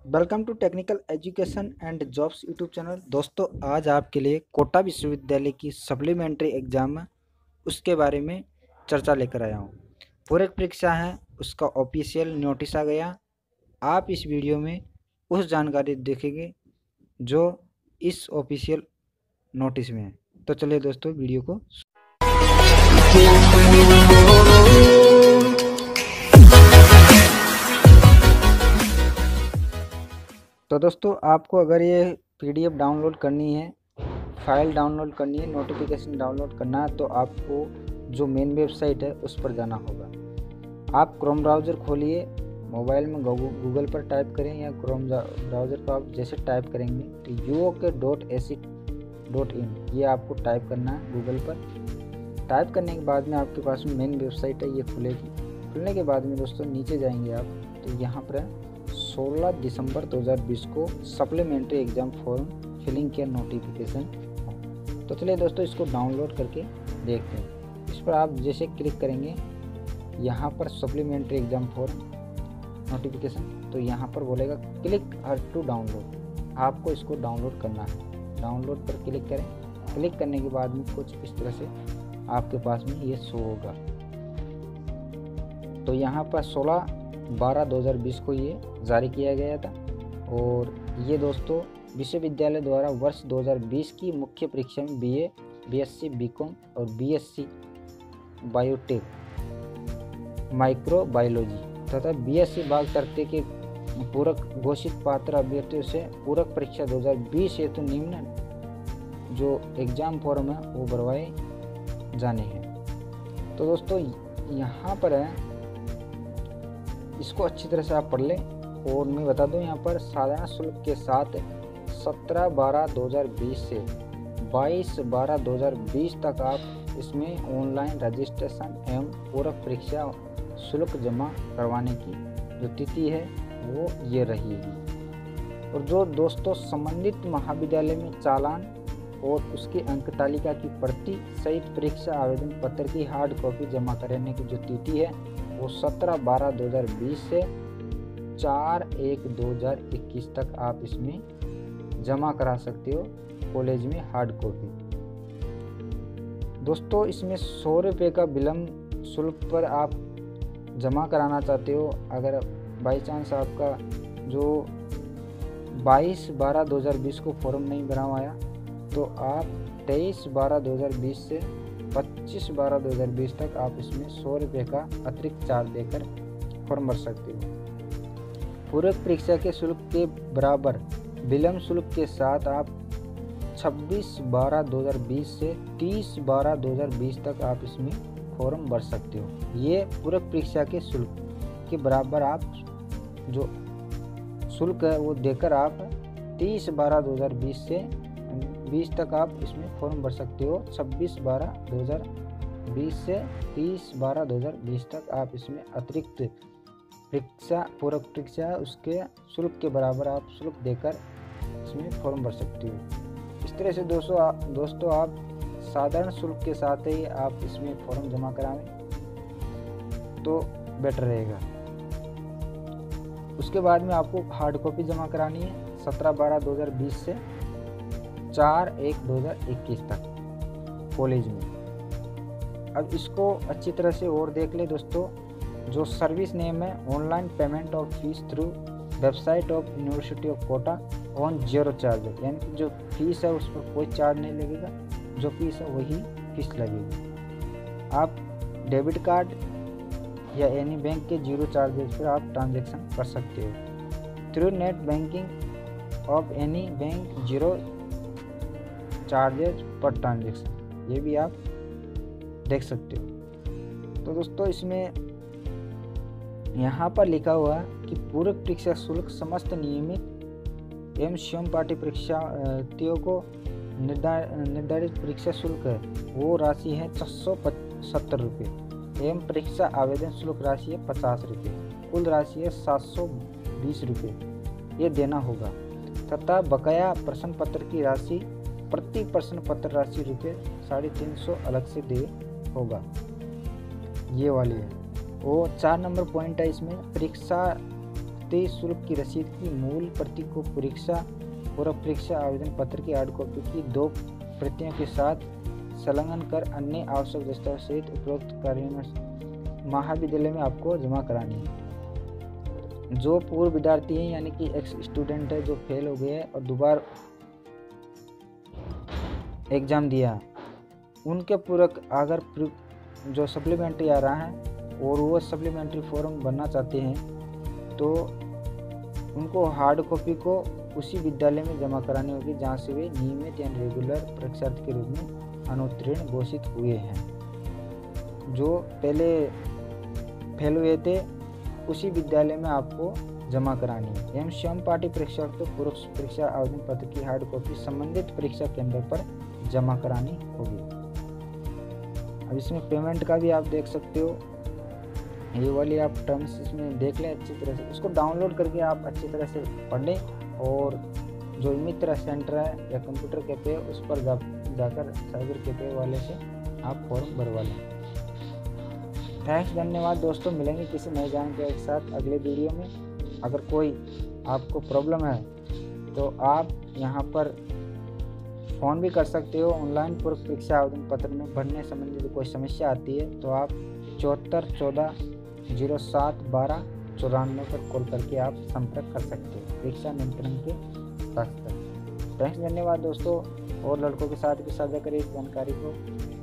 Welcome to technical education and jobs YouTube channel. दोस्तों, आज आपके लिए कोटा विश्वविद्यालय की सप्लीमेंट्री एग्जाम है, उसके बारे में चर्चा लेकर आया हूँ। पूरक परीक्षा है, उसका ऑफिशियल नोटिस आ गया। आप इस वीडियो में उस जानकारी देखेंगे जो इस ऑफिशियल नोटिस में है। तो चलिए दोस्तों, वीडियो को। तो दोस्तों, आपको अगर ये पीडीएफ डाउनलोड करनी है, फाइल डाउनलोड करनी है, नोटिफिकेशन डाउनलोड करना है, तो आपको जो मेन वेबसाइट है उस पर जाना होगा। आप क्रोम ब्राउज़र खोलिए, मोबाइल में गूगल पर टाइप करें या क्रोम ब्राउज़र पर आप जैसे टाइप करेंगे तो uok.ac.in ये आपको टाइप करना है गूगल पर। टाइप करने के बाद में आपके पास में मेन वेबसाइट है, ये खुलेगी। खुलने के बाद में दोस्तों नीचे जाएंगे आप, तो यहाँ पर 16 दिसंबर 2020 को सप्लीमेंट्री एग्ज़ाम फॉर्म फिलिंग किया नोटिफिकेशन। तो चलिए दोस्तों, इसको डाउनलोड करके देखते हैं। इस पर आप जैसे क्लिक करेंगे, यहाँ पर सप्लीमेंट्री एग्ज़ाम फॉर्म नोटिफिकेशन, तो यहाँ पर बोलेगा क्लिक हर टू डाउनलोड। आपको इसको डाउनलोड करना है। डाउनलोड पर क्लिक करें। क्लिक करने के बाद में कुछ इस तरह से आपके पास में ये शो होगा। तो यहाँ पर 16/12/2020 को ये जारी किया गया था। और ये दोस्तों विश्वविद्यालय द्वारा वर्ष 2020 की मुख्य परीक्षा में बीए, बीएससी, बीकॉम और बीएससी बायोटेक, माइक्रोबायोलॉजी तथा बीएससी बाग तरते के पूरक घोषित पात्र अभ्यर्थियों से पूरक परीक्षा 2020 हेतु निम्न जो एग्जाम फॉर्म है वो भरवाए जाने हैं। तो दोस्तों, यहाँ पर है, इसको अच्छी तरह से आप पढ़ लें। और मैं बता दूं, यहाँ पर साधारण शुल्क के साथ 17/12/2020 से 22/12/2020 तक आप इसमें ऑनलाइन रजिस्ट्रेशन एवं पूरक परीक्षा शुल्क जमा करवाने की जो तिथि है वो ये रहेगी। और जो दोस्तों संबंधित महाविद्यालय में चालान और उसकी अंक तालिका की प्रति सहित परीक्षा आवेदन पत्र की हार्ड कॉपी जमा कराने की जो तिथि है वो 17/12/2020 से 4/1/2021 तक आप इसमें जमा करा सकते हो कॉलेज में हार्ड कॉपी। दोस्तों, इसमें 100 रुपये का विलम्ब शुल्क पर आप जमा कराना चाहते हो। अगर बाई चांस आपका जो 22/12/2020 को फॉर्म नहीं भरा आया, तो आप 23/12/2020 से 25/12/2020 तक आप इसमें 100 रुपये का अतिरिक्त चार्ज देकर फॉर्म भर सकते हो। पूरक परीक्षा के शुल्क के बराबर विलम्ब शुल्क के साथ आप 26/12/2020 से 30/12/2020 तक आप इसमें फॉर्म भर सकते हो। ये पूरक परीक्षा के शुल्क के बराबर आप जो शुल्क है वो देकर आप 30/12/2020 से 20 तक आप इसमें फॉर्म भर सकते हो। 26/12/2020 से 30/12/2020 तक आप इसमें अतिरिक्त परीक्षा, पूरक परीक्षा उसके शुल्क के बराबर आप शुल्क देकर इसमें फॉर्म भर सकते हो। इस तरह से दोस्तों आप साधारण शुल्क के साथ ही आप इसमें फॉर्म जमा कराएं तो बेटर रहेगा। उसके बाद में आपको हार्ड कॉपी जमा करानी है 17/12/2020 से 4/1/2021 तक कॉलेज में। अब इसको अच्छी तरह से और देख ले दोस्तों। जो सर्विस नेम है, online payment of fees through website of university of Kota on 0 charge, यानी कि जो फीस है उस पर कोई चार्ज नहीं लगेगा, जो फीस है वही फीस लगेगी। आप डेबिट कार्ड या एनी बैंक के 0 चार्जेस पर आप ट्रांजैक्शन कर सकते हो। Through net banking of any bank 0 charges पर ट्रांजैक्शन, ये भी आप देख सकते हो। तो दोस्तों, इसमें यहाँ पर लिखा हुआ है कि पूरक परीक्षा शुल्क समस्त नियमित एवं स्वयं पाठी परीक्षार्थियों को निर्धारित परीक्षा शुल्क है वो राशि है 670 रुपये एवं परीक्षा आवेदन शुल्क राशि है 50 रुपये। कुल राशि है 720 रुपये ये देना होगा तथा बकाया प्रश्न पत्र की राशि प्रति प्रश्न पत्र राशि ₹350 अलग से दे होगा। ये वाली है वो 4 नंबर पॉइंट है। इसमें परीक्षा भर्ती शुल्क की रसीद की मूल प्रति को पूर्व परीक्षा आवेदन पत्र की हार्ड कॉपी की 2 प्रतियों के साथ संलग्न कर अन्य आवश्यक दस्तावेज सहित उपरोक्त कार्य महाविद्यालय में आपको जमा करानी है। जो पूर्व विद्यार्थी हैं यानी कि एक्स स्टूडेंट है जो फेल हो गए हैं और दोबारा एग्ज़ाम दिया, उनके पूरक अगर जो सप्लीमेंट्री आ रहा है और वो सप्लीमेंट्री फॉर्म भरना चाहते हैं तो उनको हार्ड कॉपी को उसी विद्यालय में जमा करानी होगी जहाँ से वे नियमित या रेगुलर परीक्षार्थी के रूप में अनुत्तीर्ण घोषित हुए हैं। जो पहले फेल हुए थे उसी विद्यालय में आपको जमा करानी है। एवं स्वयं पाठी परीक्षार्थी पूर्व परीक्षा आवेदन पत्र की हार्ड कॉपी संबंधित परीक्षा केंद्र पर जमा करानी होगी। अब इसमें पेमेंट का भी आप देख सकते हो, ये वाली आप टर्म्स इसमें देख लें अच्छी तरह से, इसको डाउनलोड करके आप अच्छी तरह से पढ़ लें और जो मित्र सेंटर है या कंप्यूटर कैफे उस पर जाकर साइबर कैफे वाले से आप फॉर्म भरवा लें। थैंक्स, धन्यवाद दोस्तों। मिलेंगे किसी नए जानकारी के साथ अगले वीडियो में। अगर कोई आपको प्रॉब्लम है तो आप यहाँ पर फ़ोन भी कर सकते हो। ऑनलाइन पूर्व परीक्षा आवेदन पत्र में भरने संबंधित कोई समस्या आती है तो आप 74 14 07 12 94 पर कॉल करके आप संपर्क कर सकते हो परीक्षा नियंत्रण के साथ। थैंक्स, धन्यवाद दोस्तों। और लड़कों के साथ भी साझा करें इस जानकारी को।